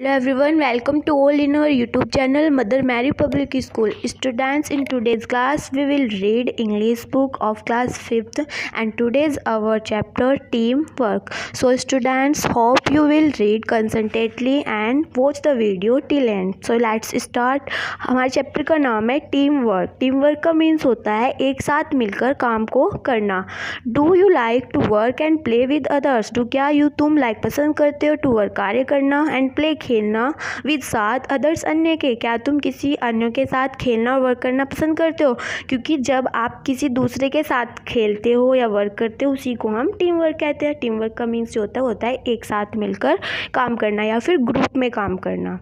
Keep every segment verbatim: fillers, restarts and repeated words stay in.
Hello everyone, welcome to all in our YouTube channel Mother Mary Public School. Students, in today's class we will read English book of class fifth and today's our chapter teamwork. So students, hope you will read concentrately and watch the video till end. So let's start. हमारे chapter का नाम है team work. Team work का means होता है एक साथ मिलकर काम को करना. Do you like to work and play with others. Do क्या यू तुम लाइक like, पसंद करते हो टू वर्क कार्य करना एंड प्ले खेलना विद साथ अदर्स अन्य के. क्या तुम किसी अन्य के साथ खेलना और वर्क करना पसंद करते हो. क्योंकि जब आप किसी दूसरे के साथ खेलते हो या वर्क करते हो उसी को हम टीम वर्क कहते हैं. टीम वर्क का मीन्स जो होता है होता है एक साथ मिलकर काम करना या फिर ग्रुप में काम करना.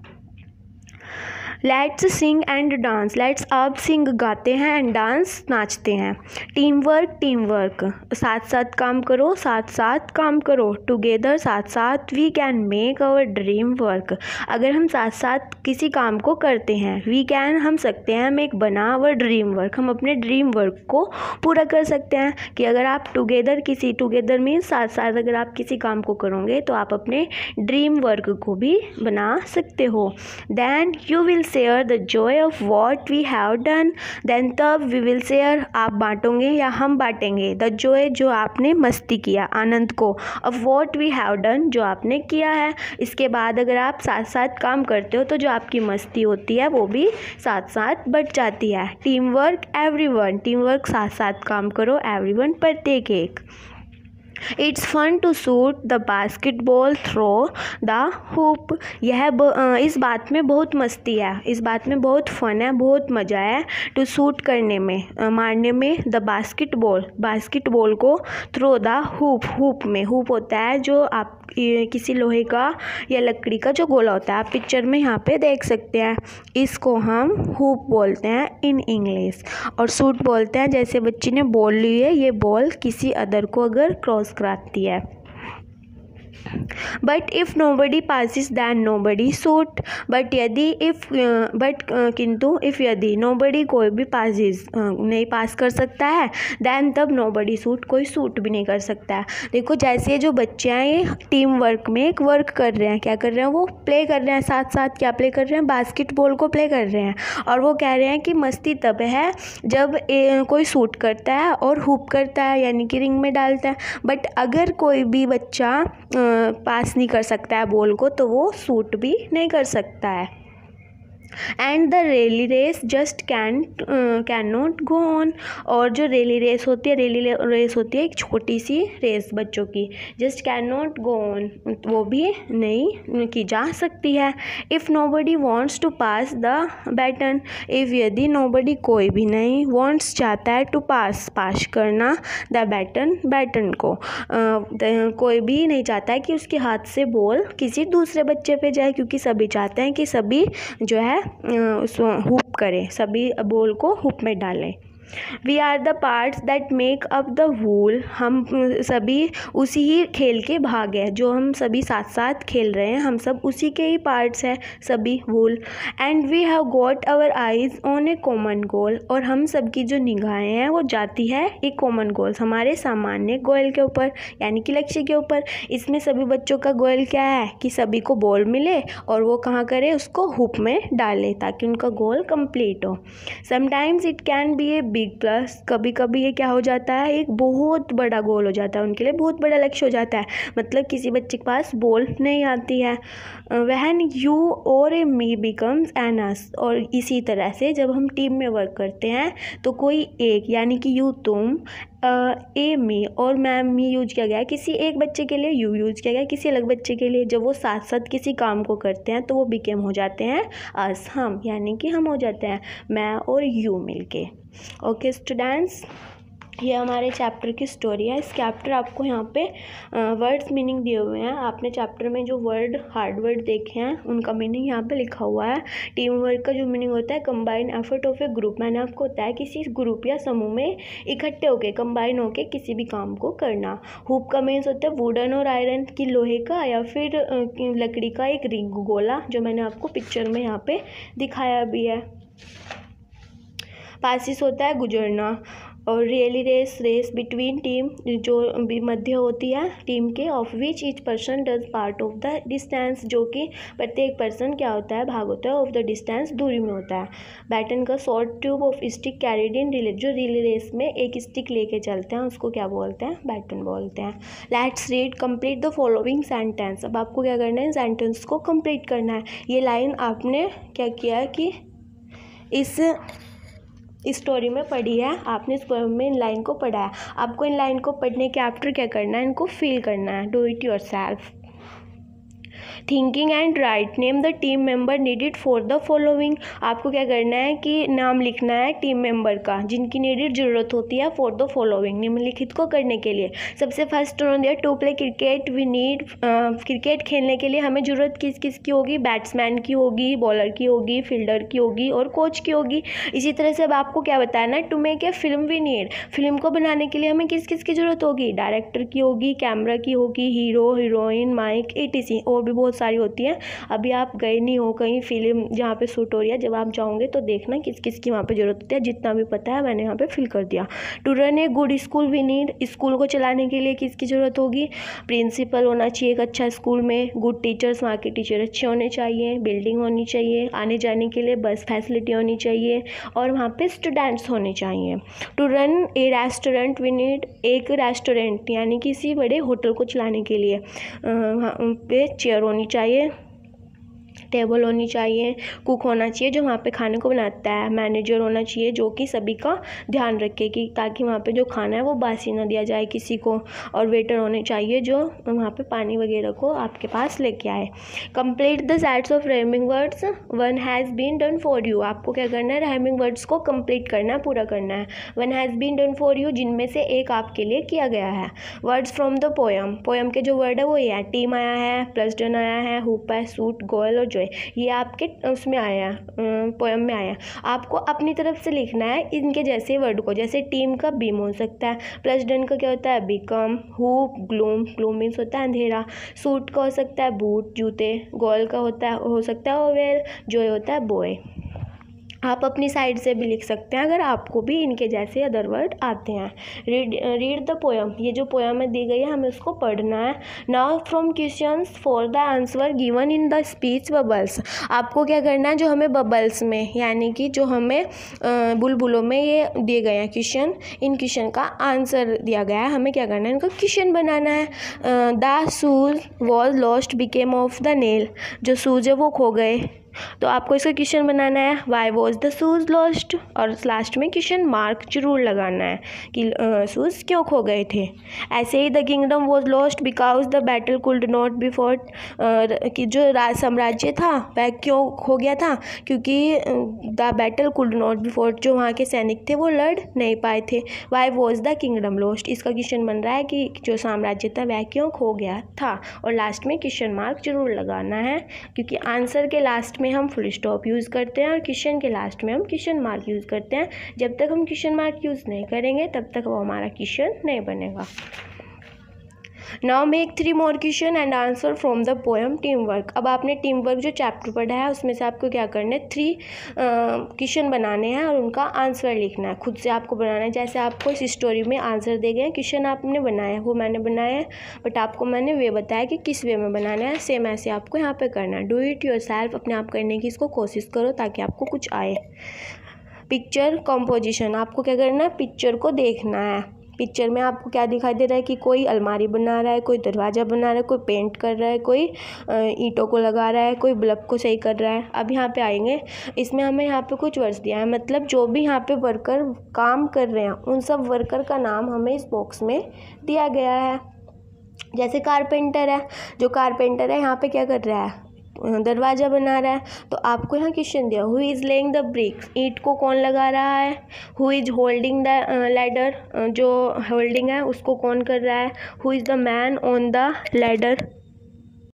Let's sing and dance. Let's अब सिंग गाते हैं एंड डांस नाचते हैं. टीम वर्क टीम वर्क साथ साथ काम करो साथ साथ काम करो. टुगेदर साथ साथ we can make our dream work. अगर हम साथ साथ किसी काम को करते हैं वी कैन हम सकते हैं मेक बना आवर ड्रीम वर्क. हम अपने ड्रीम वर्क को पूरा कर सकते हैं. कि अगर आप टुगेदर किसी टुगेदर मीन्स साथ साथ अगर आप किसी काम को करोगे तो आप अपने ड्रीम वर्क को भी बना सकते हो. Then you will share the joy of what we have done. Then तब वी विल शेयर आप बांटोगे या हम बांटेंगे द जॉय जो आपने मस्ती किया आनंद को of what we have done जो आपने किया है. इसके बाद अगर आप साथ साथ काम करते हो तो जो आपकी मस्ती होती है वो भी साथ साथ बढ़ जाती है. Team work everyone. Team work साथ साथ काम करो एवरीवन प्रत्येक एक. It's fun to shoot the basketball throw the hoop. यह इस बात में बहुत मस्ती है. इस बात में बहुत फन है बहुत मज़ा है. टू शूट करने में मारने में द बास्केटबॉल बास्केटबॉल को थ्रो द हुप. हुप में हुप होता है जो आप किसी लोहे का या लकड़ी का जो गोला होता है. आप पिक्चर में यहाँ पे देख सकते हैं. इसको हम हुप बोलते हैं इन इंग्लिश. और शूट बोलते हैं जैसे बच्ची ने बॉल ली है ये बॉल किसी अदर को अगर क्रॉस कराती है. But if nobody passes then nobody shoot. But यदि इफ़ बट किंतु इफ़ यदि नो बडी कोई भी पासिस नहीं पास कर सकता है दैन तब नो बडी शूट कोई शूट भी नहीं कर सकता है. देखो जैसे जो बच्चे हैं ये टीम वर्क में एक वर्क कर रहे हैं. क्या कर रहे हैं वो प्ले कर रहे हैं साथ साथ. क्या प्ले कर रहे हैं बास्केटबॉल को प्ले कर रहे हैं. और वो कह रहे हैं कि मस्ती तब है जब ए, कोई शूट करता है और हुप करता है यानी कि रिंग में डालता है. बट अगर कोई भी बच्चा पास नहीं कर सकता है बॉल को तो वो शूट भी नहीं कर सकता है. And the relay race just can can not go on. और जो रेली रेस होती है रेली रेस होती है एक छोटी सी रेस बच्चों की. Just can not go on वो भी नहीं की जा सकती है. If nobody wants to pass the baton. If यदि नो बडी कोई भी नहीं वॉन्ट्स चाहता है टू पास पास करना द बैटन बैटन को. uh, कोई भी नहीं चाहता है कि उसके हाथ से बॉल किसी दूसरे बच्चे पे जाए. क्योंकि सभी चाहते हैं कि सभी जो है हुप करें सभी बॉल को हुप में डालें. We are the parts that make up the whole. हम सभी उसी ही खेल के भाग हैं जो हम सभी साथ साथ खेल रहे हैं. हम सब उसी के ही पार्ट्स हैं सभी whole. And we have got our eyes on a common goal. और हम सब की जो निगाहें हैं वो जाती है एक कॉमन गोल हमारे सामान्य गोल के ऊपर यानी कि लक्ष्य के ऊपर. इसमें सभी बच्चों का गोल क्या है कि सभी को बॉल मिले और वो कहाँ करे उसको हुप में डाले ताकि उनका गोल कंप्लीट हो. Sometimes it can be a big plus. कभी कभी ये क्या हो जाता है एक बहुत बड़ा गोल हो जाता है उनके लिए बहुत बड़ा लक्ष्य हो जाता है. मतलब किसी बच्चे के पास बॉल नहीं आती है. व्हेन यू और ए मी बिकम्स एन अस. और इसी तरह से जब हम टीम में वर्क करते हैं तो कोई एक यानी कि यू तुम ए मी और मैम मी यूज किया गया है किसी एक बच्चे के लिए. यू यूज किया गया किसी अलग बच्चे के लिए. जब वो साथ साथ किसी काम को करते हैं तो वो बिकेम हो जाते हैं अस हम यानी कि हम हो जाते हैं मैं और यू मिलके. ओके स्टूडेंट्स ये हमारे चैप्टर की स्टोरी है. इस चैप्टर आपको यहाँ पे वर्ड्स मीनिंग दिए हुए हैं. आपने चैप्टर में जो वर्ड हार्ड वर्ड देखे हैं उनका मीनिंग यहाँ पे लिखा हुआ है. टीम वर्क का जो मीनिंग होता है combine effort of a group. मैंने आपको बताया किसी ग्रुप या समूह में इकट्ठे होके कंबाइन होके किसी भी काम को करना. हुप का मीन्स होता है वुडन और आयरन की लोहे का या फिर लकड़ी का एक रिंग गोला जो मैंने आपको पिक्चर में यहाँ पे दिखाया भी है. पासिस होता है गुजरना. और relay race race between team जो भी मध्य होती है टीम के, of which each person does part of the distance, जो कि प्रत्येक पर्सन क्या होता है, भाग होता है ऑफ द डिस्टेंस, दूरी में होता है। बैटन का short tube of stick carried in relay, जो रिले रेस में एक स्टिक लेके चलते हैं उसको क्या बोलते हैं, बैटन बोलते हैं। Let's read complete the following sentence. अब आपको क्या करना है, सेंटेंस को कंप्लीट करना है। ये लाइन आपने क्या किया कि इस इस स्टोरी में पढ़ी है, आपने इस पोएम में इन लाइन को पढ़ा है। आपको इन लाइन को पढ़ने के आफ्टर क्या करना है, इनको फील करना है। Do it yourself. Thinking and write, name the team member needed for the following. आपको क्या करना है कि नाम लिखना है टीम मेंबर का जिनकी नीडेड जरूरत होती है फॉर द फॉलोइंग, निम्नलिखित को करने के लिए। सबसे first on there to play cricket we need, cricket खेलने के लिए हमें ज़रूरत किस किस की होगी, बैट्समैन की होगी, बॉलर की होगी, फील्डर की होगी और कोच की होगी। इसी तरह से अब आपको क्या बताना है, to make a film we need, film को बनाने के लिए हमें किस किस की जरूरत होगी, डायरेक्टर की होगी, कैमरा की होगी, हीरो हीरोइन, माइक, एटीसी और भी बहुत सारी होती है। अभी आप गए नहीं हो कहीं फिल्म जहाँ पे शूट हो रही है, जब आप जाओगे तो देखना किस किस की वहाँ पे जरूरत होती है। जितना भी पता है मैंने यहाँ पे फिल कर दिया। To run a good school we need, school को चलाने के लिए किसकी ज़रूरत होगी, प्रिंसिपल होना चाहिए एक अच्छा स्कूल में, गुड टीचर्स, वहाँ के टीचर अच्छे होने चाहिए, बिल्डिंग होनी चाहिए, आने जाने के लिए बस फैसिलिटी होनी चाहिए और वहाँ पे स्टूडेंट्स होने चाहिए। To run a restaurant we need, एक रेस्टोरेंट यानी किसी बड़े होटल को चलाने के लिए वहाँ पे चेयर होनी चाहिए, टेबल होनी चाहिए, कुक होना चाहिए जो वहाँ पे खाने को बनाता है, मैनेजर होना चाहिए जो कि सभी का ध्यान रखे कि ताकि वहाँ पे जो खाना है वो बासी ना दिया जाए किसी को, और वेटर होने चाहिए जो वहाँ पे पानी वगैरह को आपके पास लेके आए। Complete the sets of rhyming words one has been done for you, आपको क्या करना है, राइमिंग वर्ड्स को कंप्लीट करना है, पूरा करना है। One has been done for you, जिनमें से एक आपके लिए किया गया है। Words from the poem, poem के जो वर्ड है वो ये है, टीम आया है, प्लस डन आया है, हुप है, सूट, गोयल और जॉय, ये आपके उसमें आया है, पोएम में आया। आपको अपनी तरफ से लिखना है इनके जैसे वर्ड को, जैसे टीम का बीम हो सकता है, प्लस डन का क्या होता है, become, hoop, gloom, gloom means होता है अंधेरा, सूट का हो सकता है बूट, जूते, गोयल का होता है हो सकता है ओवेल, जॉय होता है बॉय। आप अपनी साइड से भी लिख सकते हैं अगर आपको भी इनके जैसे अदर वर्ड आते हैं। रीड रीड द पोएम, ये जो पोएम में दी गई है हमें उसको पढ़ना है। Now from questions for the answer given in the speech bubbles, आपको क्या करना है, जो हमें बबल्स में यानी कि जो हमें बुलबुलों में ये दिए गए हैं क्वेश्चन, इन क्वेश्चन का आंसर दिया गया है, हमें क्या करना है, इनका क्वेश्चन बनाना है। The shoes was lost became of the nail, जो शूज है वो खो गए, तो आपको इसका क्वेश्चन बनाना है। Why was the shoes lost, और लास्ट में क्वेश्चन मार्क जरूर लगाना है कि शूज़ क्यों खो गए थे। ऐसे ही the kingdom was lost because the battle could not be fought, कि जो राज साम्राज्य था वह क्यों खो गया था, क्योंकि the battle could not be fought, जो वहाँ के सैनिक थे वो लड़ नहीं पाए थे। Why was the kingdom lost, इसका क्वेश्चन बन रहा है कि जो साम्राज्य था वह क्यों खो गया था, और लास्ट में क्वेश्चन मार्क जरूर लगाना है, क्योंकि आंसर के लास्ट में हम फुल स्टॉप यूज़ करते हैं और क्वेश्चन के लास्ट में हम क्वेश्चन मार्क यूज़ करते हैं। जब तक हम क्वेश्चन मार्क यूज़ नहीं करेंगे तब तक वो हमारा क्वेश्चन नहीं बनेगा। Now make three more question and answer from the poem team work. अब आपने टीम वर्क जो चैप्टर पढ़ा है उसमें से आपको क्या करना है, थ्री क्वेश्चन बनाने हैं और उनका आंसर लिखना है, खुद से आपको बनाना है। जैसे आपको इस स्टोरी में आंसर दे गए, क्वेश्चन आपने बनाया है वो मैंने बनाया है, बट आपको मैंने वे बताया कि किस वे में बनाना है, सेम ऐसे आपको यहाँ पे करना है। डू इट योर सेल्फ, अपने आप करने की इसको कोशिश करो ताकि आपको कुछ आए। पिक्चर कंपोजिशन, आपको क्या करना है, पिक्चर को देखना है। पिक्चर में आपको क्या दिखाई दे रहा है कि कोई अलमारी बना रहा है, कोई दरवाज़ा बना रहा है, कोई पेंट कर रहा है, कोई ईंटों को लगा रहा है, कोई बल्ब को सही कर रहा है। अब यहाँ पे आएंगे, इसमें हमें यहाँ पे कुछ वर्ड्स दिया है, मतलब जो भी यहाँ पे वर्कर काम कर रहे हैं उन सब वर्कर का नाम हमें इस बॉक्स में दिया गया है। जैसे कारपेंटर है, जो कारपेंटर है यहाँ पे क्या कर रहा है, दरवाज़ा बना रहा है, तो आपको यहाँ क्वेश्चन दिया, who is laying the bricks, ईंट को कौन लगा रहा है। Who is holding the ladder, जो होल्डिंग है उसको कौन कर रहा है। Who is the man on the ladder,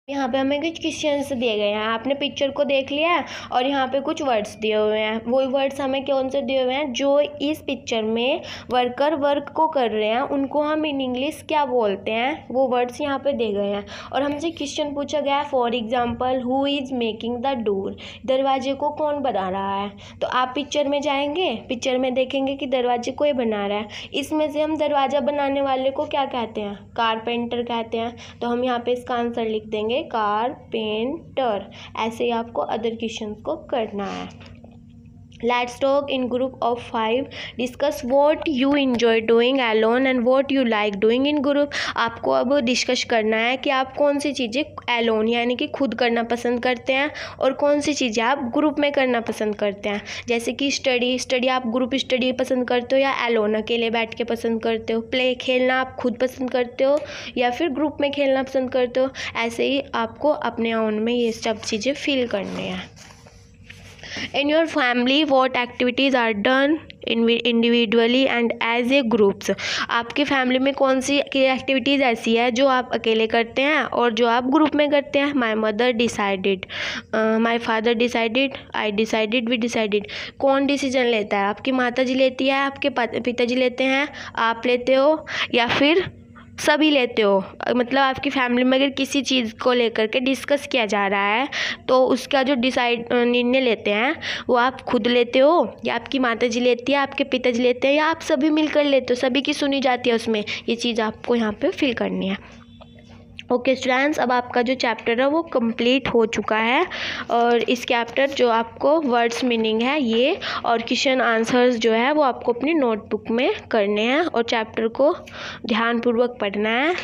यहाँ पे हमें कुछ क्वेश्चंस दिए गए हैं, आपने पिक्चर को देख लिया है और यहाँ पे कुछ वर्ड्स दिए हुए हैं। वो वर्ड्स हमें कौन से दिए हुए हैं, जो इस पिक्चर में वर्कर वर्क को कर रहे हैं उनको हम इन इंग्लिश क्या बोलते हैं, वो वर्ड्स यहाँ पे दिए गए हैं। और हमसे क्वेश्चन पूछा गया है, for example who is making the door, दरवाजे को कौन बना रहा है। तो आप पिक्चर में जाएंगे, पिक्चर में देखेंगे कि दरवाजे कोई बना रहा है। इसमें से हम दरवाज़ा बनाने वाले को क्या कहते हैं, कारपेंटर कहते हैं। तो हम यहाँ पे इसका आंसर लिख देंगे कारपेंटर। ऐसे ही आपको अदर क्वेश्चंस को करना है। Let's talk in group of five, discuss what you enjoy doing alone and what you like doing in group. आपको अब डिस्कस करना है कि आप कौन सी चीज़ें अलोन यानी कि खुद करना पसंद करते हैं और कौन सी चीज़ें आप ग्रुप में करना पसंद करते हैं। जैसे कि स्टडी स्टडी आप ग्रुप स्टडी पसंद करते हो या अलोन अकेले बैठ के पसंद करते हो। प्ले खेलना आप खुद पसंद करते हो या फिर ग्रुप में खेलना पसंद करते हो। ऐसे ही आपको अपने ओन में ये सब चीज़ें फील करनी है। In your family, what activities are done individually and as a groups? आपकी फैमिली में कौन सी एक्टिविटीज़ ऐसी है जो आप अकेले करते हैं और जो आप ग्रुप में करते हैं। My mother decided, my father decided, I decided, we decided. कौन डिसीजन लेता है, आपकी माता जी लेती है, आपके पिताजी लेते हैं, आप लेते हो या फिर सभी लेते हो। मतलब आपकी फैमिली में अगर किसी चीज़ को लेकर के डिस्कस किया जा रहा है तो उसका जो डिसाइड निर्णय लेते हैं वो आप खुद लेते हो या आपकी माता जी लेती है, आपके पिताजी लेते हैं या आप सभी मिलकर लेते हो, सभी की सुनी जाती है उसमें। ये चीज़ आपको यहाँ पे फिल करनी है। ओके स्टूडेंट्स, अब आपका जो चैप्टर है वो कंप्लीट हो चुका है और इस चैप्टर जो आपको वर्ड्स मीनिंग है ये और क्वेश्चन आंसर्स जो है वो आपको अपनी नोटबुक में करने हैं और चैप्टर को ध्यानपूर्वक पढ़ना है।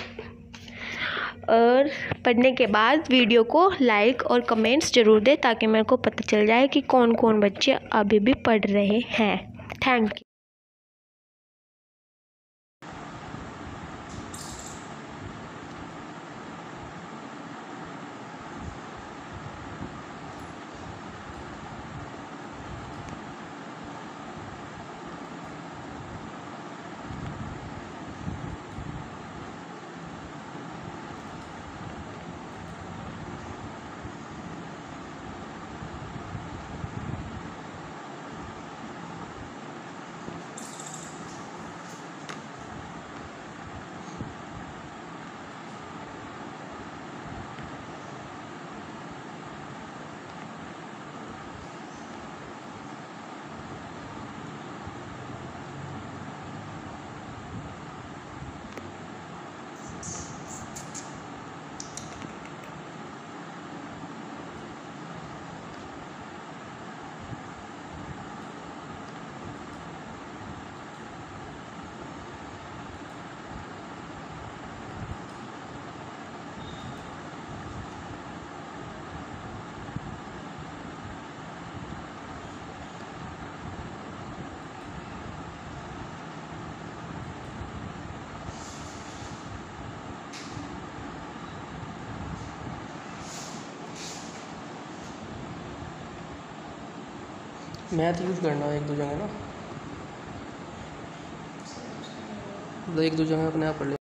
और पढ़ने के बाद वीडियो को लाइक और कमेंट्स ज़रूर दें ताकि मेरे को पता चल जाए कि कौन कौन बच्चे अभी भी पढ़ रहे हैं। Thank you. मैथ यूज करना एक दो जगह ना, एक दो जगह अपने आप पढ़ ले।